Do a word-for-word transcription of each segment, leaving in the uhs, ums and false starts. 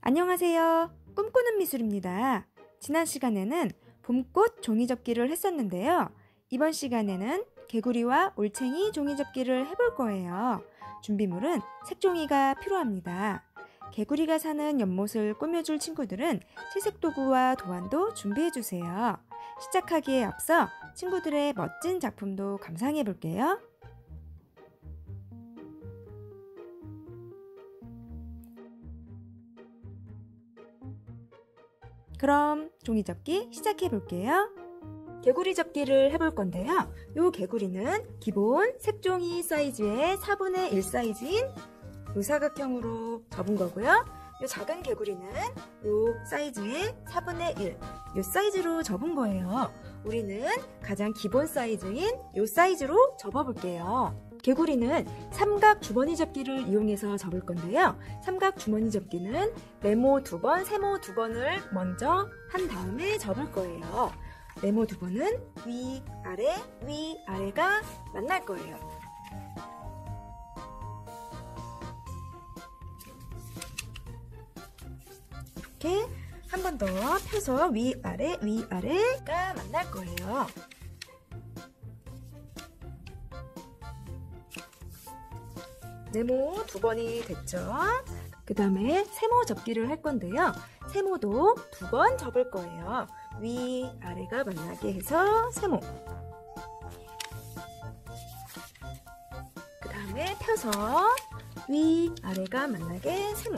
안녕하세요. 꿈꾸는 미술입니다. 지난 시간에는 봄꽃 종이접기를 했었는데요. 이번 시간에는 개구리와 올챙이 종이접기를 해볼 거예요. 준비물은 색종이가 필요합니다. 개구리가 사는 연못을 꾸며줄 친구들은 채색도구와 도안도 준비해주세요. 시작하기에 앞서 친구들의 멋진 작품도 감상해 볼게요. 그럼 종이접기 시작해 볼게요. 개구리 접기를 해볼 건데요. 이 개구리는 기본 색종이 사이즈의 사분의 일 사이즈인 이 사각형으로 접은 거고요. 이 작은 개구리는 이 사이즈의 사분의 일, 이 사이즈로 접은 거예요. 우리는 가장 기본 사이즈인 이 사이즈로 접어볼게요. 개구리는 삼각 주머니 접기를 이용해서 접을 건데요. 삼각 주머니 접기는 네모 두 번, 세모 두 번을 먼저 한 다음에 접을 거예요. 네모 두 번은 위, 아래, 위, 아래가 만날 거예요. 이렇게 한 번 더 펴서 위, 아래, 위, 아래가 만날 거예요. 네모 두 번이 됐죠? 그 다음에 세모 접기를 할 건데요. 세모도 두 번 접을 거예요. 위, 아래가 만나게 해서 세모. 그 다음에 펴서 위, 아래가 만나게 세모.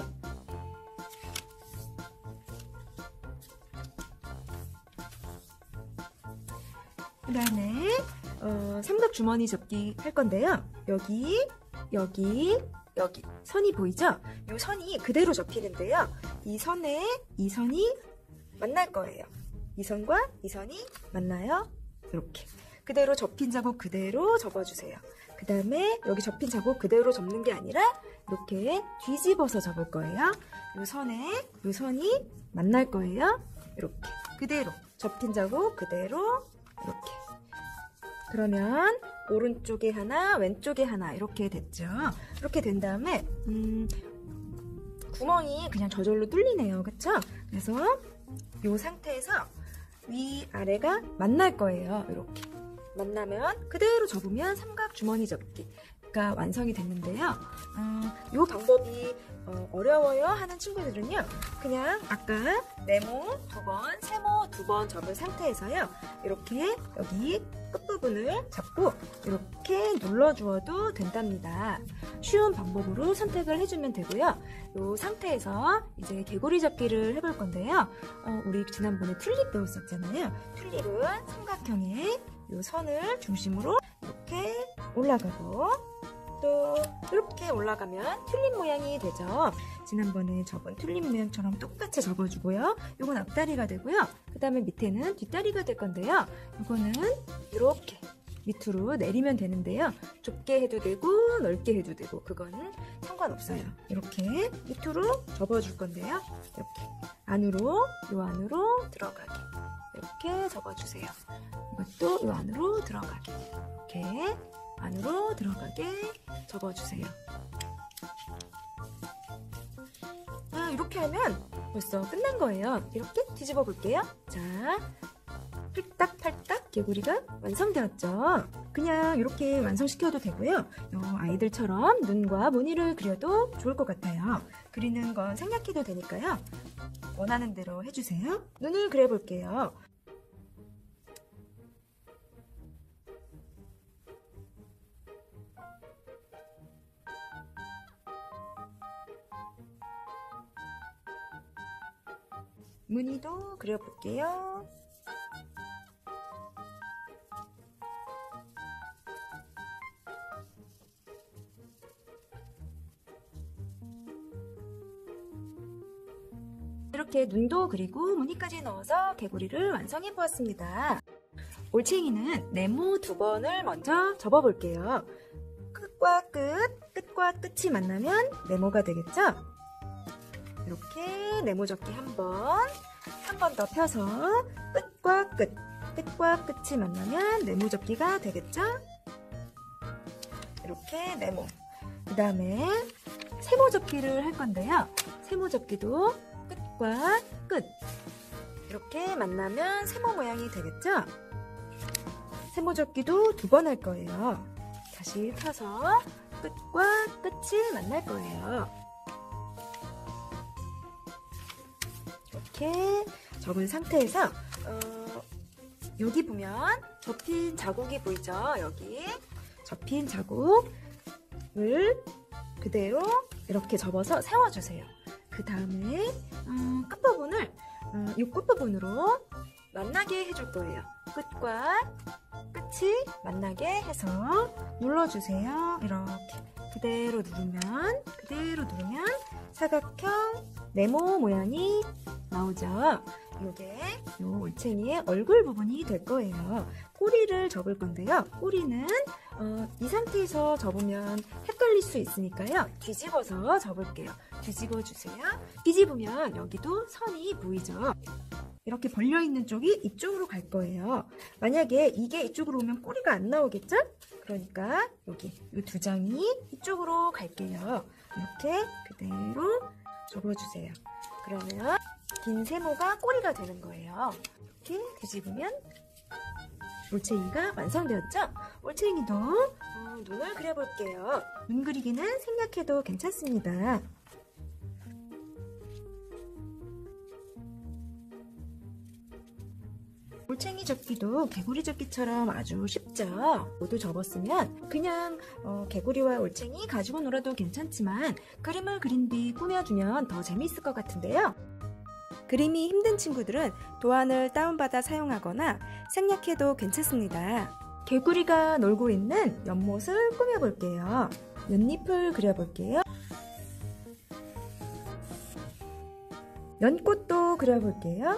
그 다음에 어, 삼각 주머니 접기 할 건데요. 여기 여기, 여기 선이 보이죠? 이 선이 그대로 접히는데요. 이 선에 이 선이 만날 거예요. 이 선과 이 선이 만나요. 이렇게 그대로 접힌 자국 그대로 접어주세요. 그 다음에 여기 접힌 자국 그대로 접는 게 아니라 이렇게 뒤집어서 접을 거예요. 이 선에 이 선이 만날 거예요. 이렇게 그대로 접힌 자국 그대로 이렇게. 그러면 오른쪽에 하나, 왼쪽에 하나 이렇게 됐죠. 이렇게 된 다음에 음, 구멍이 그냥 저절로 뚫리네요. 그쵸? 그래서 이 상태에서 위, 아래가 만날 거예요. 이렇게 만나면 그대로 접으면 삼각 주머니 접기가 완성이 됐는데요. 어, 이 방법이 어, 어려워요 하는 친구들은요. 그냥 아까 네모 두 번, 세모 두 번 접은 상태에서요. 이렇게 여기 끝부분을 잡고 이렇게 눌러주어도 된답니다. 쉬운 방법으로 선택을 해주면 되고요. 이 상태에서 이제 개구리 접기를 해볼 건데요. 어, 우리 지난번에 튤립 배웠었잖아요. 튤립은 삼각형의 이 선을 중심으로 이렇게 올라가고 또 이렇게 올라가면 튤립 모양이 되죠. 지난번에 접은 튤립 모양처럼 똑같이 접어주고요. 이건 앞다리가 되고요. 그 다음에 밑에는 뒷다리가 될 건데요. 이거는 이렇게 밑으로 내리면 되는데요. 좁게 해도 되고 넓게 해도 되고 그거는 상관없어요. 이렇게 밑으로 접어줄 건데요. 이렇게 안으로 이 안으로 들어가게 이렇게 접어주세요. 이것도 이 안으로 들어가게 이렇게 안으로 들어가게 접어주세요. 아, 이렇게 하면 벌써 끝난 거예요. 이렇게 뒤집어 볼게요. 자, 팔딱팔딱 개구리가 완성되었죠. 그냥 이렇게 완성시켜도 되고요. 아이들처럼 눈과 무늬를 그려도 좋을 것 같아요. 그리는 건 생략해도 되니까요. 원하는 대로 해주세요. 눈을 그려볼게요. 무늬도 그려볼게요. 이렇게 눈도 그리고 무늬까지 넣어서 개구리를 완성해 보았습니다. 올챙이는 네모 두 번을 먼저 접어볼게요. 끝과 끝, 끝과 끝이 만나면 네모가 되겠죠? 이렇게 네모 접기 한 번, 한 번 더 펴서 끝과 끝, 끝과 끝이 만나면 네모 접기가 되겠죠? 이렇게 네모. 그 다음에 세모 접기를 할 건데요. 세모 접기도 끝과 끝 이렇게 만나면 세모 모양이 되겠죠? 세모 접기도 두 번 할 거예요. 다시 펴서 끝과 끝이 만날 거예요. 이렇게 접은 상태에서 어, 여기 보면 접힌 자국이 보이죠? 여기 접힌 자국을 그대로 이렇게 접어서 세워주세요. 그 다음에 음, 끝부분을 음, 이 끝부분으로 만나게 해줄 거예요. 끝과 끝이 만나게 해서 눌러주세요. 이렇게 그대로 누르면 그대로 누르면 사각형 네모 모양이 나오죠. 이게 요 올챙이의 얼굴 부분이 될 거예요. 꼬리를 접을 건데요. 꼬리는 어, 이 상태에서 접으면 헷갈릴 수 있으니까요. 뒤집어서 접을게요. 뒤집어 주세요. 뒤집으면 여기도 선이 보이죠. 이렇게 벌려있는 쪽이 이쪽으로 갈 거예요. 만약에 이게 이쪽으로 오면 꼬리가 안 나오겠죠? 그러니까 여기 이 두 장이 이쪽으로 갈게요. 이렇게 그대로 접어주세요. 그러면 긴 세모가 꼬리가 되는 거예요. 이렇게 뒤집으면 올챙이가 완성되었죠? 올챙이도 어, 눈을 그려볼게요. 눈 그리기는 생략해도 괜찮습니다. 올챙이 접기도 개구리 접기처럼 아주 쉽죠? 모두 접었으면 그냥 어, 개구리와 올챙이 가지고 놀아도 괜찮지만 그림을 그린 뒤 꾸며주면 더 재미있을 것 같은데요. 그림이 힘든 친구들은 도안을 다운받아 사용하거나 생략해도 괜찮습니다. 개구리가 놀고 있는 연못을 꾸며볼게요. 연잎을 그려볼게요. 연꽃도 그려볼게요.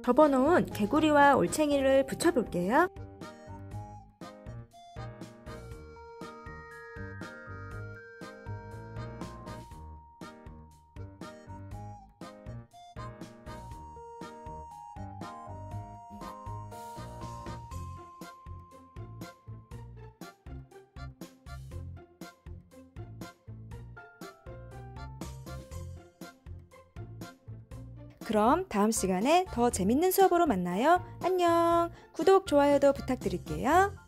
접어놓은 개구리와 올챙이를 붙여볼게요. 그럼 다음 시간에 더 재밌는 수업으로 만나요. 안녕. 구독, 좋아요도 부탁드릴게요.